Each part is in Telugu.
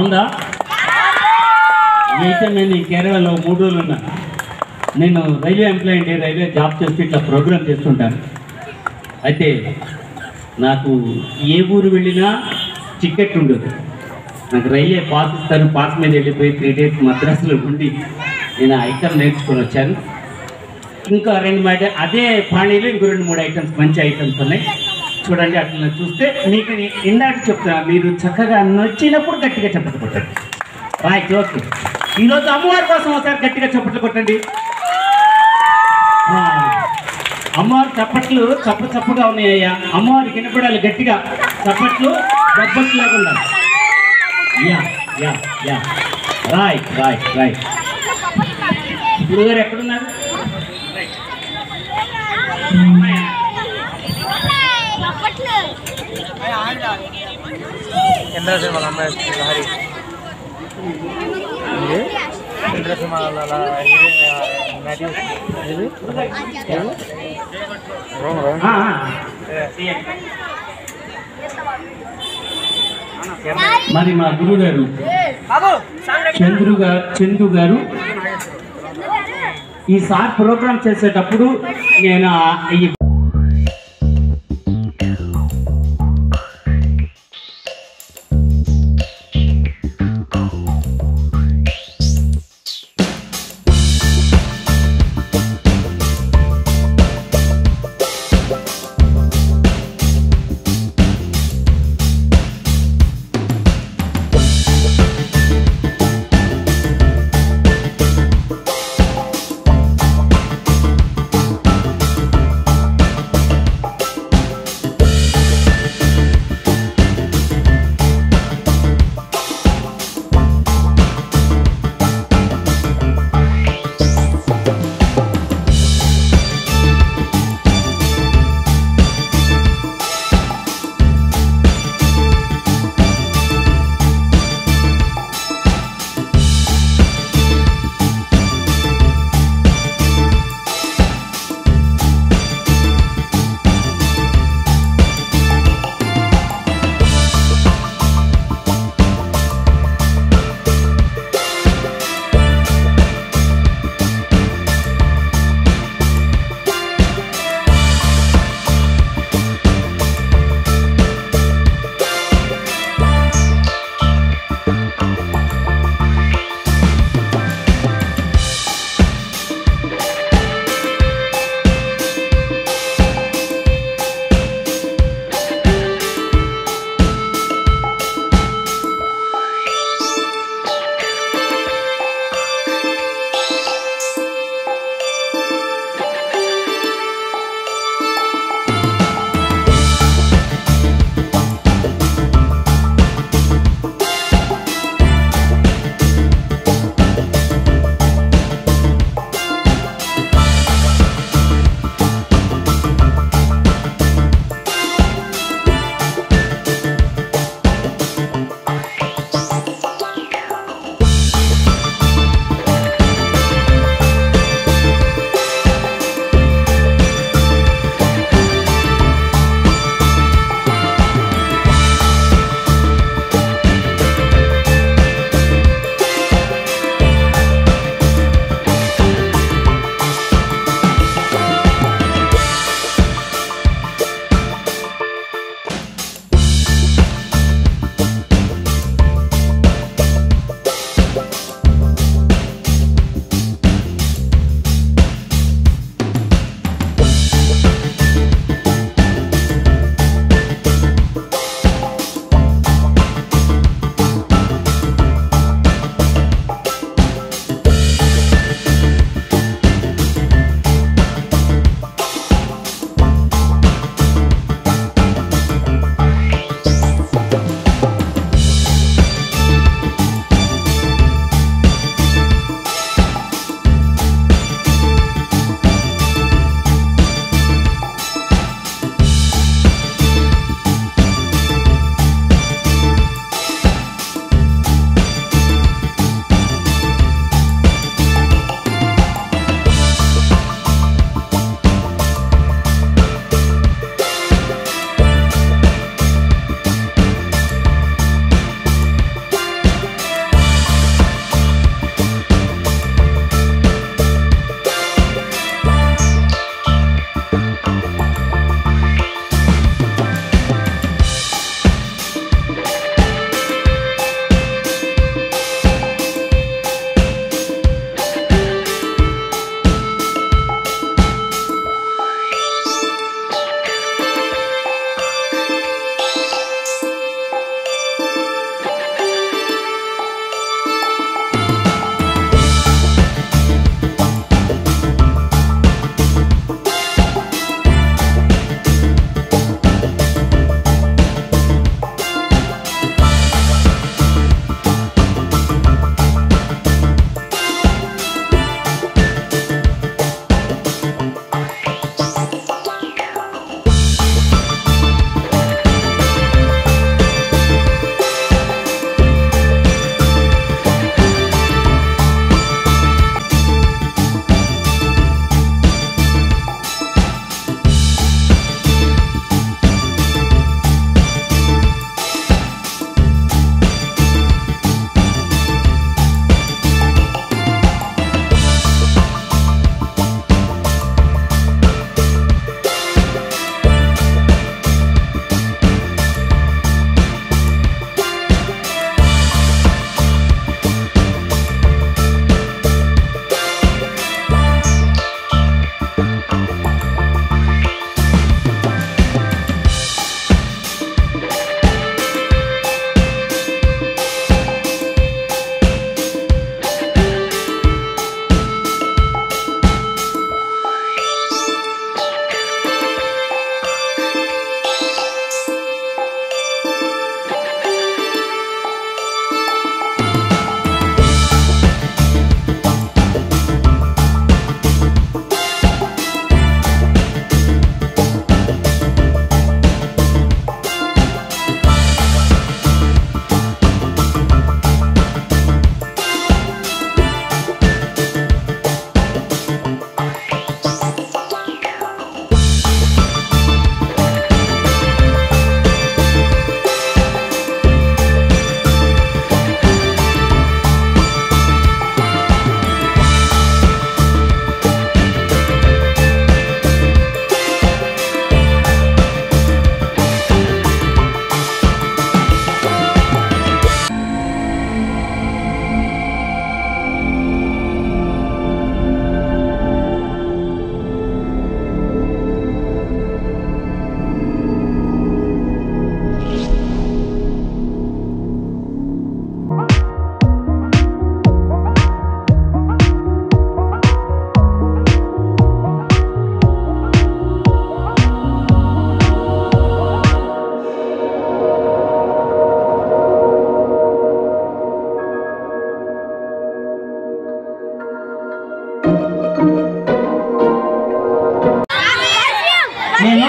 బాగుందా? అయితే నేను కేరళలో 3 రోజులు ఉన్నా. నేను రైల్వే ఎంప్లాయీ అండి, రైల్వే జాబ్ చేస్తూ ఇట్లా ప్రోగ్రామ్ చేస్తుంటాను. అయితే నాకు ఏ ఊరు వెళ్ళినా టికెట్ ఉండదు. నాకు రైల్వే పాస్ ఇస్తాను, పాస్ మీద వెళ్ళిపోయి 3 days మద్రాసులో ఉండి నేను ఐటమ్ నేర్చుకొని వచ్చాను. ఇంకా 2 అదే పాణీలో ఇంకో 2-3 ఐటమ్స్, మంచి ఐటమ్స్ ఉన్నాయి. చూడండి, అట్లా చూస్తే మీకు ఇందాక చెప్తున్నా, మీరు చక్కగా నచ్చినప్పుడు గట్టిగా చప్పట్లు కొట్టండి. Right, okay. ఈరోజు అమ్మవారి కోసం ఒకసారి గట్టిగా చప్పట్లు కొట్టండి. అమ్మవారి చప్పట్లు చప్పుగా ఉన్నాయ్యా. అమ్మవారికి వినపడాలి గట్టిగా చప్పట్లు, దెబ్బట్లు లేకుండా. Yeah yeah yeah right right right. గురుగారు ఎక్కడున్నారు? మరి మా గురువు గారు చంద్రు గారు ఈసారి ప్రోగ్రామ్ చేసేటప్పుడు నేను ఈ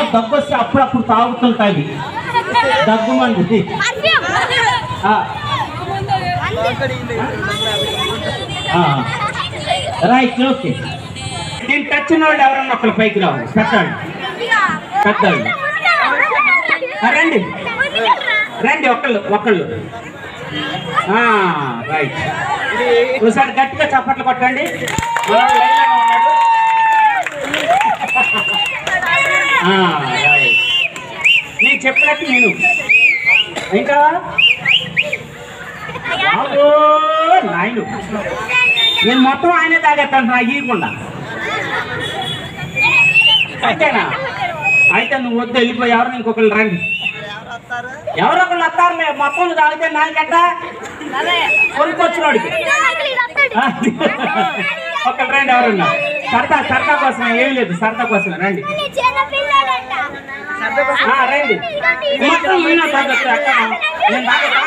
దగ్గు వస్తే అప్పుడప్పుడు తాగుతుంటాయి దగ్గుమంది. Right, okay. దీన్ని టచ్ ఉన్న వాళ్ళు ఎవరన్నా ఒకళ్ళు పైకి రావాలి. పెట్టండి పెట్టండి, రండి రండి, ఒకళ్ళు రైట్. ఒకసారి గట్టిగా చప్పట్లు కొట్టండి. నేను చెప్పినట్టు నేను ఇంకా నాయను నేను మొత్తం ఆయనే తాగేస్తాను నాకు ఇవ్వకుండా. అంతేనా? అయితే నువ్వు వద్దు, వెళ్ళిపోయి ఎవరు ఇంకొకళ్ళు రండి. ఎవరో ఒకళ్ళు వస్తారులే, మొత్తం తాగితే నాకంట కొనుక్కొచ్చినోడికి ఒకళ్ళు రండి. ఎవరున్నా సరదా కోసమే, ఏం లేదు, సరదా కోసమే రండి రండి. మొత్తం మీనా తాగొచ్చు అక్క, నేను తాగొచ్చా?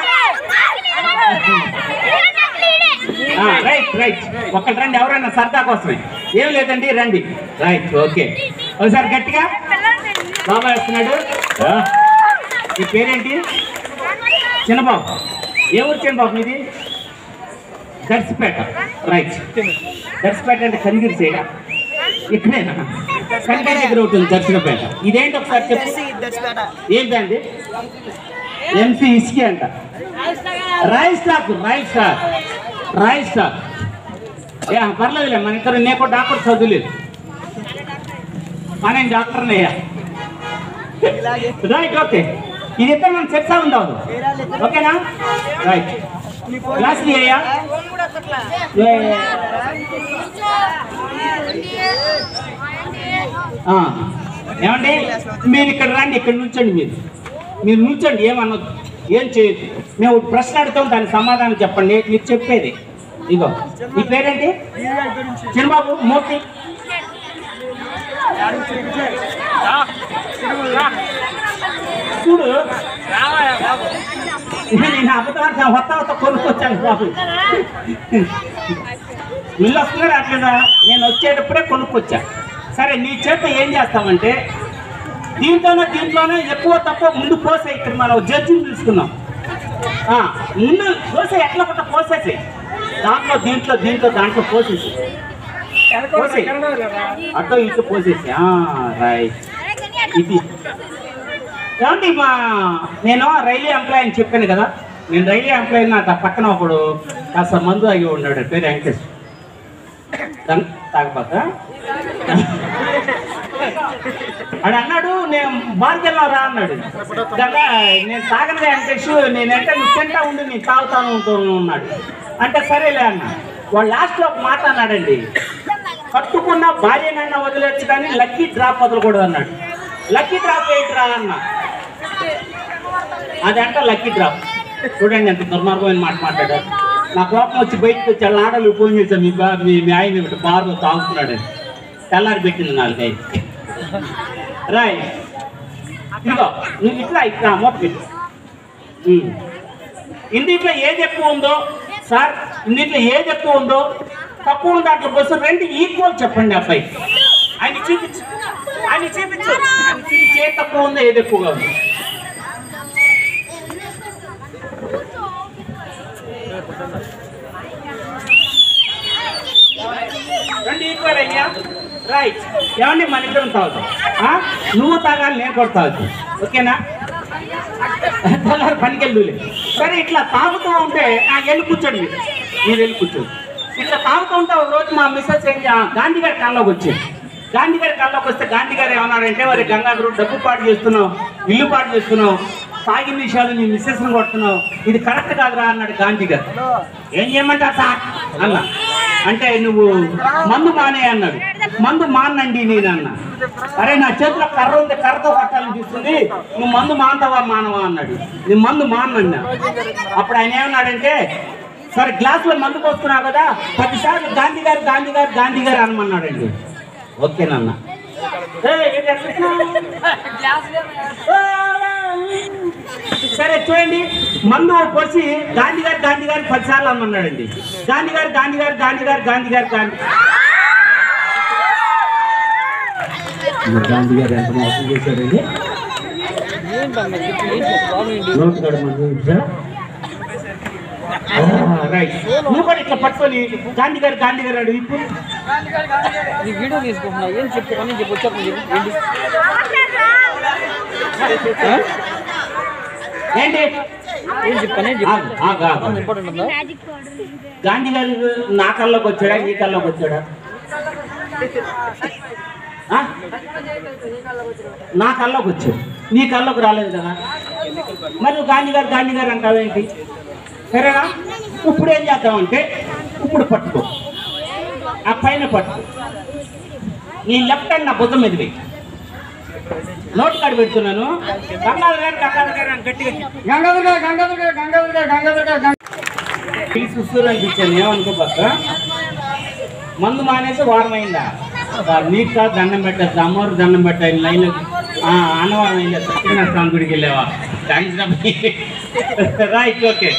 రైట్ ఒకళ్ళు రండి, ఎవరైనా సరదా కోసమే, ఏం లేదండి రండి. Right, okay. ఒకసారి గట్టిగా బాబా వస్తున్నాడు. ఈ పేరేంటి? చిన్నబాబు. ఏ ఊరు చిన్నబాబు మీది? దర్శిపేట. రైట్, దర్శిపేట అంటే కనిగిరి సైడ్ ఇక్కడేనా? కనిగిరి దగ్గర ఉంటుంది దర్శనపేట. ఇదేంటి ఒకసారి చెప్పు, ఏంటండి? ఎంసీ ఇసుకి అంట. రైస్ స్టాక్ పర్లేదులే, మన ఇద్దరు నేను డాక్టర్ చదువులేదు, మన డాక్టర్నయ్యా. Right, okay. ఇది ఇద్దరు మనం చర్చ ఉందావు, ఓకేనా? రైట్, క్లాస్ అయ్యా. ఏమండి మీరు ఇక్కడ రండి, ఇక్కడ నుంచండి, మీరు నుంచండి, ఏమన్నది ఏం చేయొద్దు. మేము ప్రశ్న అడుగుతాం, దానికి సమాధానం చెప్పండి. మీరు చెప్పేది ఇగో. మీ పేరేంటి? చిన్నబాబు. మూర్తి? చూడు నేను అబద్ధం వస్తా కొనుక్కొచ్చాను బాబు. వీళ్ళు వస్తున్నారు అట్లేదా? నేను వచ్చేటప్పుడే కొనుక్కొచ్చా. సరే, నీ చేత ఏం చేస్తామంటే దీంట్లోనే ఎక్కువ తక్కువ ముందు పోసే. ఇక్కడ మనం జడ్జిని తీసుకున్నాం. ముందు పోసే, ఎట్లా కొట్ట పోసేసి దాంట్లో పోసేసి అటో ఇటు పోసేసి. రైట్. ఇది ఏమండి, నేను రైల్వే ఎంప్లాయీ అని చెప్పాను కదా. నేను రైల్వే ఎంప్లాయీ, నాకు పక్కన ఒకడు కాస్త మందు అయ్యి ఉన్నాడు, పేరు వెంకటేష్. తాగపోతా అని అన్నాడు. నేను బార్కి వెళ్ళారా అన్నాడు. నేను తాగనగా వెంకటేష్, నేనంటే నువ్వు తింటా ఉండి నేను తాగుతాను ఉన్నాడు. అంటే సరేలే అన్న. వాడు లాస్ట్లో ఒక మాట అన్నాడండి, కట్టుకున్న భార్యనైనా వదిలేచ్చు కానీ లక్కీ డ్రాప్ వదలకూడదు అన్నాడు. లక్కీ డ్రాప్ ఏంటిరా అన్న. అదంట లక్కీ డ్రాప్. చూడండి ఎంత దుర్మార్గమైన మాట మాట్లాడారు. నా కోపం వచ్చి బయటకు వచ్చి వాళ్ళ ఆడలు ఫోన్ చేశాను, మీ ఆయన బార్లో తాగుతున్నాడని. తెల్లారి పెట్టింది 4 రాయ్. ఇదిగో నువ్వు ఇట్లా మొత్తం పెట్టు. ఇందులో ఏది ఎక్కువ ఉందో సార్, ఇందులో ఏది ఎక్కువ ఉందో తక్కువ ఉంది దాంట్లో కోసం 2 ఈక్వల్ చెప్పండి అబ్బాయి. ఆయన చూపించు ఏది తక్కువ ఉందో ఏది ఎక్కువగా ఉంది. రెండు ఈక్వల్ అయ్యా. రైట్. ఏమండి, మన ఇద్దరం తాగుతాం. నువ్వు తాగాలి, నేను కూడా తాగుతాను, ఓకేనా? పనికి వెళ్ళి సరే. ఇట్లా తాగుతూ ఉంటే వెళ్ళి కూర్చోండి, మీరు వెళ్ళి కూర్చోండి. ఇట్లా తాగుతూ ఉంటే ఒక రోజు మా మిస్సెస్ గాంధీ గారి కాల్లోకి వచ్చాడు. గాంధీ గారి కాల్లోకి వస్తే గాంధీ గారు ఏమన్నారంటే, మరి గంగాధరు డబ్బు పాటు చేస్తున్నావు, ఇల్లు పాటు చేస్తున్నావు, తాగిన విషయాలు నీ మిస్సెస్ని కొడుతున్నావు, ఇది కరెక్ట్ కాదురా అన్నాడు గాంధీ గారు. ఏం చేయమంటారు సార్ అన్న. అంటే నువ్వు మందు మానే అన్నాడు. మందు మానండి నేను అన్న. అరే నా చేతిలో కర్ర ఉంది, కర్రతో కొట్టాలని చూస్తుంది, నువ్వు మందు మానతావా మానవా అన్నాడు. నేను మందు మానన్నా. అప్పుడు ఆయన ఏమన్నాడంటే, సరే గ్లాసులో మందు పోస్తున్నావు కదా, 10 సార్లు గాంధీ గారు అనమన్నాడండి. ఓకేనన్నా. సరే చూడండి, మందు పోసి గాంధీ గారు 10 సార్లు అమ్మన్నాడండి. గాంధీ గారు గాంధీ గారు ఎంత మోసం చేశాడండి. నోట్ కాడ రైట్. నువ్వు కూడా ఇట్లా పట్టుకొని గాంధీ గారు అడుగు ఇప్పుడు వీడియో తీసుకుంటున్నా ఏం చెప్పుకొని చెప్పొచ్చారు ఏంటి ఏం చెప్పాను గాంధీ గారు నా కల్లోకి వచ్చాడా నీ కల్లోకి వచ్చాడా? నా కల్లోకి వచ్చాడు, నీ కల్లోకి రాలేదు కదా. మరి నువ్వు గాంధీ గారు అంటావేంటి? సరేనా? ఇప్పుడు ఏం చేద్దామంటే ఇప్పుడు పట్టుకో, ఆ పైన పట్టుకో, నీ లెఫ్ట్ హ్యాండ్ నా భుజం మీద వెయ్యి. నోట్ కార్డు పెడుతున్నాను. గంగాధర్ గారు గట్టిగా చూస్తూ అనిపించాను. ఏమనుకోపక్క మందు మానేసి వారం అయిందా? నీకు కాదు దండం పెట్టచ్చు, అమ్మవారికి దండం పెట్టాలి. లైన్ అన్నవారం అయిందా? సత్యనారాయణ స్వామి గుడికి వెళ్ళావా? Thanks right okay.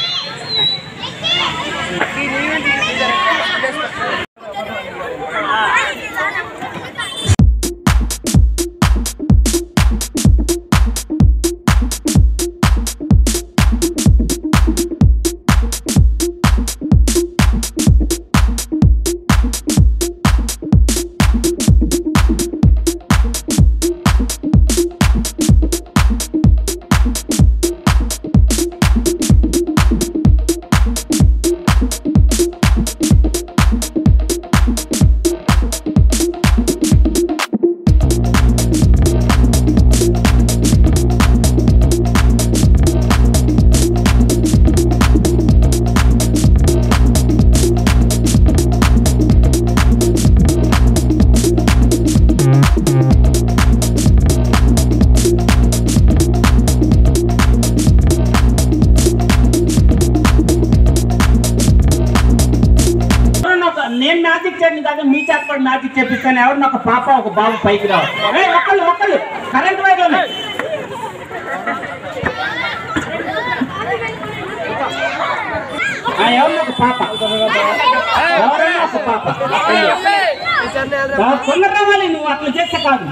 నేను మ్యాజిక్ చేయను కాదు, మీ చేత మ్యాజిక్ చేపిస్తాను. ఎవరిని ఒక పాప ఒక బాబు పైకి రావాలి. ఒక్కళ్ళు కరెంట్ వైర్లోనే ఎవరిని ఒక పాప, ఎవరైనా ఒక పాప తొందర రావాలి. నువ్వు అట్లా చేస్తే కాదు.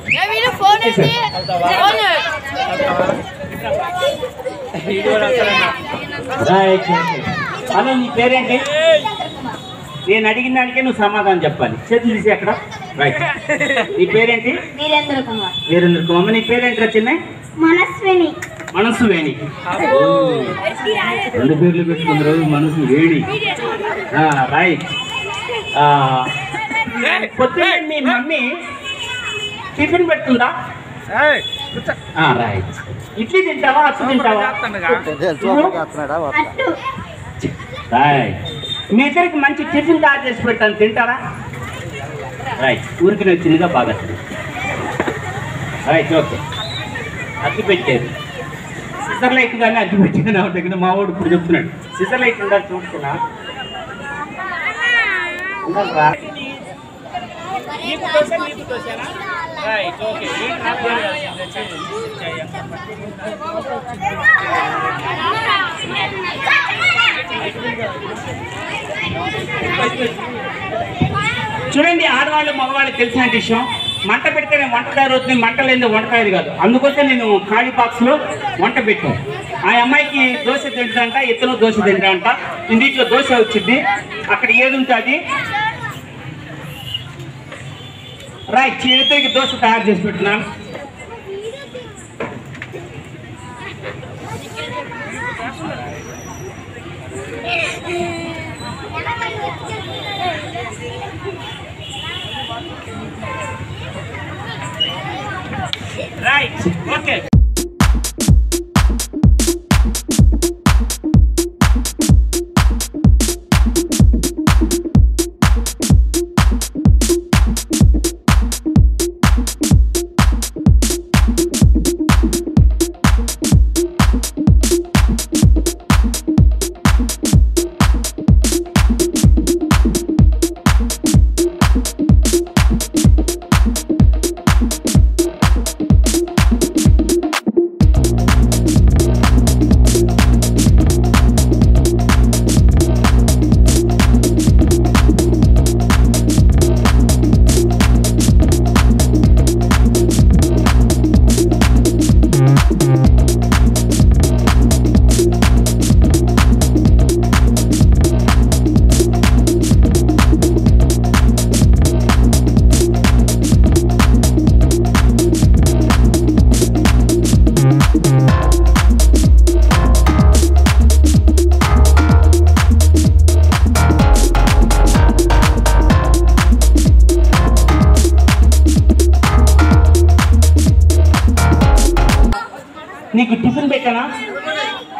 అలా నీ పేరేంటి? నేను అడిగిన దానికే నువ్వు సమాధానం చెప్పాలి. చేతులు తీసి అక్కడ. రైట్. నీ పేరేంటి? వీరేంద్ర కుమార్. నీ పేరేంటి? చిన్న మనసు వేణి. రెండు పేర్లు పెట్టుకున్నారు, మనసు వేణి. రైట్. పొద్దున్న మీ మమ్మీ టిఫిన్ పెడుతుందా? రైట్. ఇడ్లీ తింటావా, అచ్చు తింటావా? రైట్. మీ ఇద్దరికి మంచి టిఫిన్ తయారు చేసి పెట్టాను, తింటారా? రైట్. ఊరికి వచ్చిందిగా బాగా. Right okay. అగ్గి పెట్టేది సిజర్ లైట్ కానీ అగ్గి పెట్టేది నా దగ్గర. మా వాడు ఇప్పుడు చెప్తున్నాడు సిజర్ లైట్ ఉండాలి చూస్తున్నా. చూడండి, ఆడవాళ్ళు మగవాళ్ళు తెలిసిన విషయం. మంట పెడితేనే వంట తయారవుతుంది, మంట లేని వంట తయారు కాదు. అందుకోసం నేను ఖాళీ బాక్స్లో వంట పెట్టాను. ఆ అమ్మాయికి దోశ తింటాడంట, ఇతను దోశ తింటాడంట. ఇంటిలో దోశ వచ్చింది, అక్కడ ఏది ఉంటుంది రైట్. ఇద్దరికి దోశ తయారు చేసి పెట్టినాను. Right okay.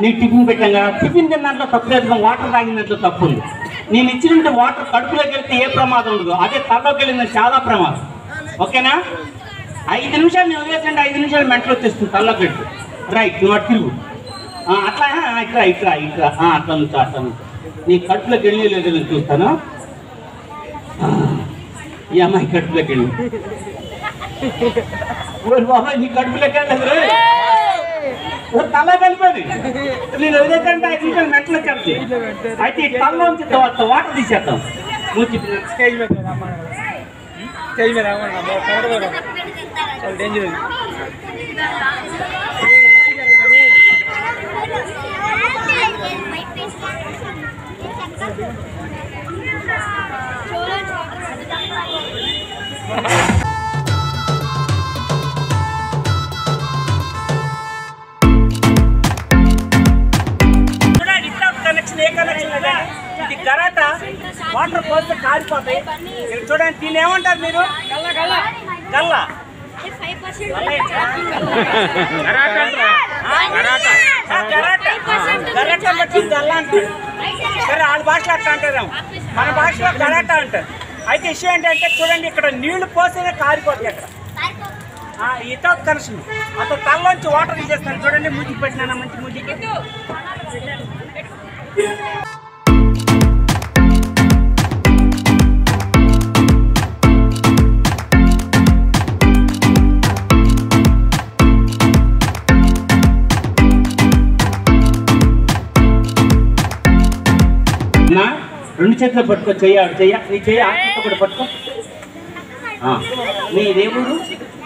నీకు టిఫిన్ పెట్టాం కదా, టిఫిన్ తిన్న దాంట్లో తప్పు లేదు, వాటర్ తాగిన దాంట్లో తప్పు ఉంది. నేను ఇచ్చినట్టు వాటర్ కడుపులోకి వెళ్తే ఏ ప్రమాదం ఉండదు, అదే తలలోకి వెళ్ళింది చాలా ప్రమాదం. ఓకేనా? 5 నిమిషాలు నేను వదిలేసండి, 5 నిమిషాలు మెంటలో తెస్తుంది తలలోకి వెళ్తే. రైట్, నువ్వు అటు తిరుగు. అట్లా ఇట్లా ఇట్లా ఇట్లా అట్లా నుంచి అట్లా నుంచి నీ కడుపులోకి వెళ్ళి లేదు నేను చూస్తాను. ఈ అమ్మాయి కడుపులోకి వెళ్ళి బాబాయ్ నీ కడుపులోకి వెళ్ళదు, తల కలిపేది. నేను వదిలేదంటే 5 నిమిషాలు మెంటలో చెప్తే అయితే ఈ తలలోంచి వాటర్ తీసేద్దాం. మూచి స్టేజ్ మీద డేంజర్. ఇది గరాటా, వాటర్ పోస్తే కారిపోతాయి. చూడండి దీన్ని ఏమంటారు మీరు? గల్లా. గరాటా బట్టి గల్లా అంటారు. సరే వాళ్ళ భాషలో అట్లా అంటారేమో, మన భాషలో గరాటా అంటారు. అయితే విషయం ఏంటంటే చూడండి, ఇక్కడ నీళ్లు పోస్తేనే కారిపోతాయి. అక్కడ వితౌట్ కనెక్షన్ అతను తలలోంచి వాటర్ తీసేస్తాను. చూడండి మూజికి పెట్టినా, మంచి మూజికి. రెండు చేతులు పట్టుకో, చెయ్య నీ చెయ్యి ఆకుతో కూడా పట్టుకో. నీ దేవుడు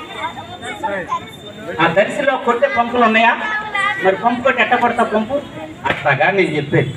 దర్శిలో కొట్టే పంపులు ఉన్నాయా? మరి పంపు కొట్టి ఎట్ట కొడతా పంపు? అట్లాగా నేను చెప్పేది.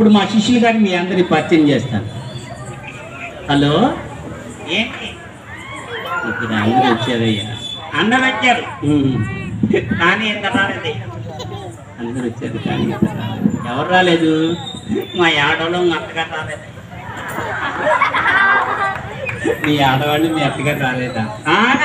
ఇప్పుడు మా శిష్యులు గారిని మీ అందరినీ పరిచయం చేస్తాను. హలో, ఏంటి ఇప్పుడు అందరూ వచ్చారయ్యా. అందరు వచ్చారు కానీ ఎంత రాలేదు. అందరూ వచ్చారు కానీ ఎవరు రాలేదు? మా ఆడవాళ్ళు అంతగా రాలేదు. మీ ఆడవాళ్ళు మీ అత్తగారు రాలేదా? ఆనా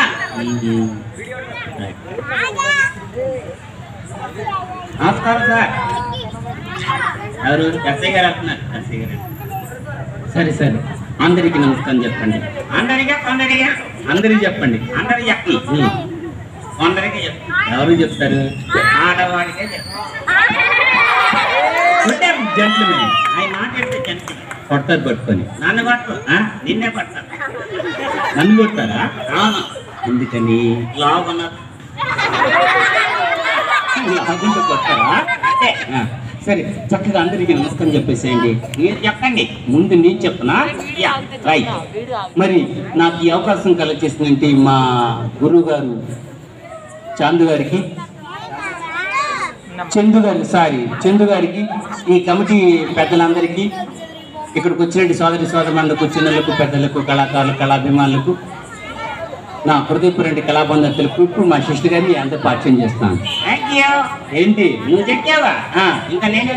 నమస్కారం సార్. ఎవరు? ఎస్ఐ గారు వస్తున్నారు. ఎస్ఐ గారు సరే సరే, అందరికీ నమస్కారం చెప్పండి. అందరిగా అందరికీ చెప్పండి. అందరు చెప్పి అందరికీ చెప్పు. ఎవరు చెప్తారు? ఆడవాడికే చెప్పు. జెంట్మెన్ ఆయన మాట చెప్తే చెప్పి కొడతారు పట్టుకొని. నన్ను పట్టు నిన్నే పడతాను. నన్ను కొడతారా? అవును, ఎందుకని? లాగున్నారు లాగుంటూ కొడతారా? అంటే ఆ, సరే, చక్కగా అందరికీ నమస్కారం చెప్పేసేయండి. మీరు చెప్పండి. ముందు నేను చెప్పనా? యా. రైట్. మరి నాకు ఈ అవకాశం కలగచేసిందంటే మా గురువు గారు చందు గారికి, చందు గారికి, ఈ కమిటీ పెద్దలందరికీ, ఇక్కడికి వచ్చినట్టు సోదరి సోదరులకు, చిన్నలకు, పెద్దలకు, కళాకారులు, కళాభిమానులకు, నా హృదయపూర్వక కళాబంధులకు ఇప్పుడు మా శిష్యుడు గారిని అందరూ పరిచయం చేస్తాను. Thank you. ఏంటి నువ్వు చెప్పావా? ఆ, ఇంకా నేను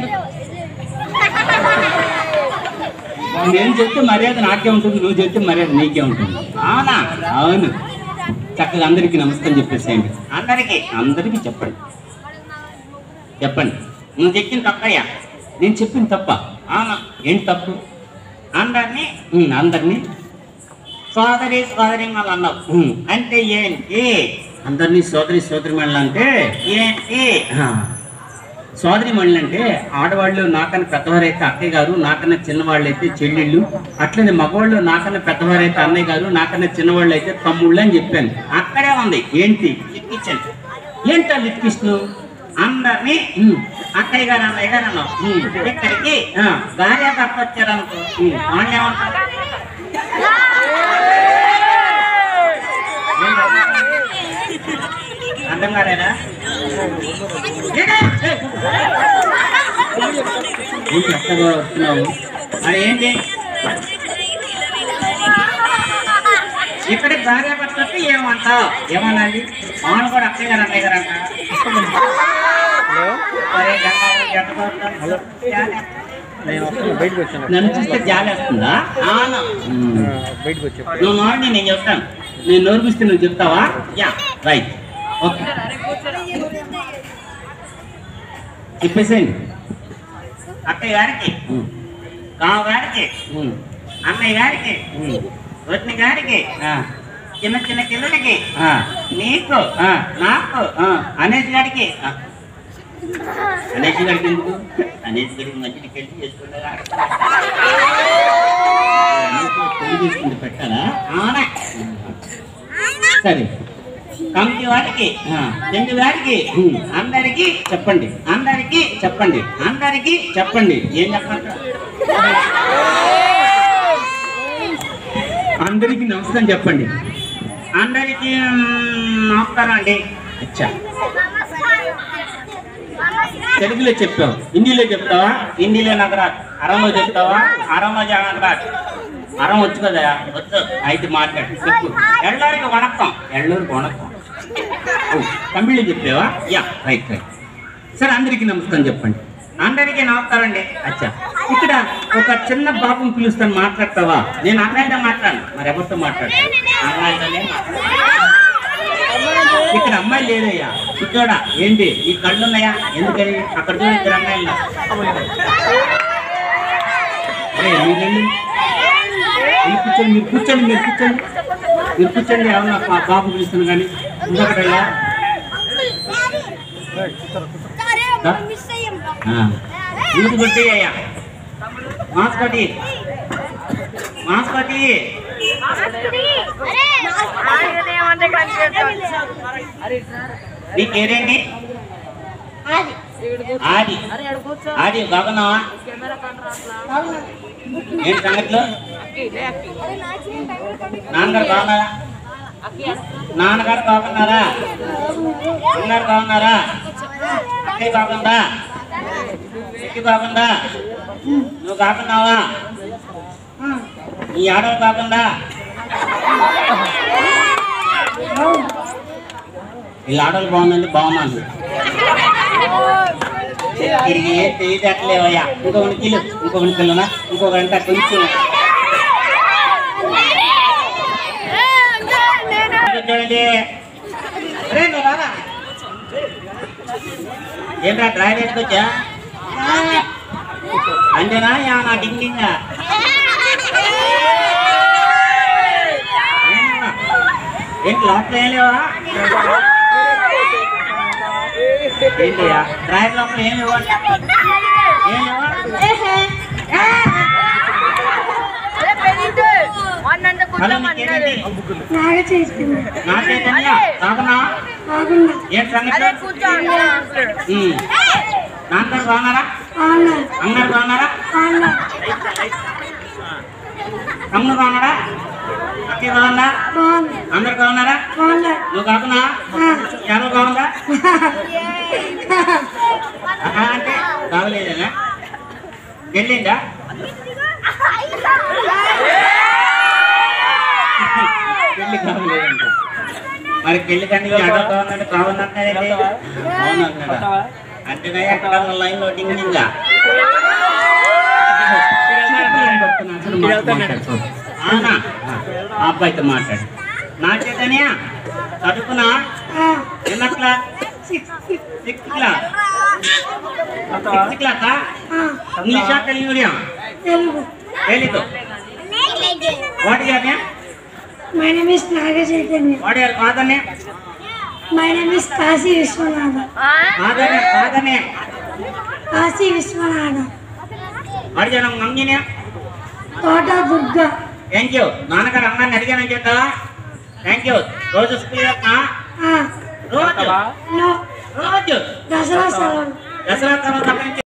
నేను చెప్తే మర్యాద నాకే ఉంటుంది, నువ్వు చెప్తే మర్యాద నీకే ఉంటుంది. అవునా? అవును. చక్కగా అందరికీ నమస్కారం చెప్పేసేయండి. అందరికీ చెప్పండి. చెప్పండి. నువ్వు చెప్పిన తప్పయ్యా. నేను చెప్పింది తప్ప? అవును. ఏంటి తప్పు? అందరినీ అందరినీ సోదరి మళ్ళీ అన్నావు. అంటే ఏంటి? అందరినీ సోదరి మళ్ళీ అంటే ఏంటి? సోదరి మళ్ళీ అంటే ఆడవాళ్ళు నాకన్నా పెద్దవారైతే అక్కయ్య గారు, నాకన్నా చిన్నవాళ్ళు అయితే చెల్లెళ్ళు, అట్లనే మగవాళ్ళు నాకన్నా పెద్దవారైతే అన్నయ్య గారు, నాకన్నా చిన్నవాళ్ళు అయితే తమ్ముళ్ళు అని చెప్పాను. అక్కడే ఉంది. ఏంటి? లిక్కించండి. ఏంటా లిక్కిస్తు? అందరినీ అక్కయ్య గారు అన్నయ్య గారు అన్నావు. ఇక్కడికి భార్య భర్త వచ్చారనుకో, వాళ్ళు ఏమంటారు? అర్థం కాలేదా? చక్కగా వస్తున్నావు. మరి ఏంటి? ఇక్కడ భార్య భర్త వస్తే ఏమంటావు? ఏమనాలి? అవును కూడా అక్కయ్య గారు అన్నయ్య గారు అంట. నన్ను చూస్తే జాలేస్తుందా? అవును. నువ్వు నోడి నేను చెప్తాను. నేను నోర్పిస్తే నువ్వు చెప్తావా? యా. రైట్. ఓకే, చెప్పేసేయండి. అక్కయ్య గారికి, కావు గారికి, అన్నయ్య గారికి, వదిన గారికి, చిన్న చిన్న పిల్లలకి, నీకు, నాకు, అనేష్ గారికి. అనేసి గారికి ఎందుకు? అనేష్ గారికి మంచికి పెళ్లి చేసుకుంటా. తీసుకుంటే పెట్టాలా? అవునా? సరే, కమిటీ వారికి, చెండు గారికి, అందరికి చెప్పండి. అందరికి చెప్పండి. అందరికి చెప్పండి. ఏం చెప్పంటారు? అందరికీ నమస్కారం చెప్పండి. అందరికి నమస్కారం అండి. అచ్చా, తెలుగులో చెప్పావు, హిందీలో చెప్తావా? హిందీలో నాకు రాదు. అరంలో చెప్తావా? అరమ్మ జగన్ రాదు. అరం వచ్చు కదా? వద్దు. అయితే మాట్లాడు, చెప్పు. ఎల్లరికి వణక్కం. ఎల్లూరు కొనకం. తమిళ్లో చెప్పావా? యా. Right right. సరే, అందరికీ నమస్కారం చెప్పండి. అందరికీ నమస్కారం అండి. అచ్చా, ఇక్కడ ఒక చిన్న బాబుని పిలుస్తాను, మాట్లాడతావా? నేను అన్నయ్యతో మాట్లాడను. మరి ఎవరితో మాట్లాడు? అన్నయ్యతోనే ఇక్కడ అమ్మాయి లేదయ్యా. కూర్చోడా. ఏంటి? ఈ కళ్ళు ఉన్నాయా? ఎందుకని? అక్కడ చూడు, ఇద్దరు అమ్మాయిలు. మీరండి, కూర్చోండి, మీరు కూర్చోండి, మీరు కూర్చోండి. ఏమన్నా బాబు పిలుస్తాను కానీ ఇంకొకటయ్యా. వీధి కొట్టి అయ్యా. మాస్కోటి మాస్కోటి నీ పేరేంటి? ఆది. ఆది బాగున్నావా? ఏంటి సంగతిలో? నాన్నగారు బాగున్నారా? నాన్నగారు బాగున్నారా? అన్నారు బాగున్నారా? అక్కయ్య బాగుందా? ఎక్కి బాగుందా? నువ్వు కాకున్నావా ఈ ఆడలు కాకుండా వీళ్ళ ఆడలు బాగుందండి బాగున్నాను తిరిగి ఏం తెలియట్లేవయ్యా ఇంకొకటి కిలు ఇంకొకటి కిలోనా ఇంకొక గంట కొంచెం చూడండి ఏంట్రా డ్రైవర్ వేసుకొచ్చా అంతేనా నా డింగింగ్ ఏంటి లోపల ఏం లేవా ఏంటయ్యా డ్రైవర్ లోపల ఏం లేవా ఏం లేవా హలో నీకేంటి నా చైతన్య కాకున్నా ఏంటి సంగతి నాన్నగారు బాగున్నారా అన్నారు బాగున్నారా తమ్ముడు బాగున్నారా అక్కయ్య బాగుందా అందరు బాగున్నారా నువ్వు కాకున్నా ఎవరు బాగుందా అంటే బాగలేదేనా వెళ్ళిందా పెళ్లి కావలేదంట మరి పెళ్లి కానీ ఆటో బాగుందంటే బాగుందంటే అంటే అక్కడ లైన్ లోటింగ్ ఇంకా అవునా ఆ అబ్బాయితో మాట్లాడు నా చేతనే చదువుకున్నా ఎన్న క్లాస్ సిక్స్త్ క్లాస్ క్లాసా ఇంగ్లీషా Telugu medium Telugu what is your name My name is Naga Chaitanya. What is your father name My name is Kasi Vishwanatha. Father name Kasi Vishwanatha. What is your mummy name Tota Durga. Thank you నాన్నగారు అమ్మాయిని అడిగానని చెప్తావా థ్యాంక్ యూ రోజు స్కూల్ వెళ్తా Ah, రోజు no. రోజు Dasara Salam. దసరా తర్వాత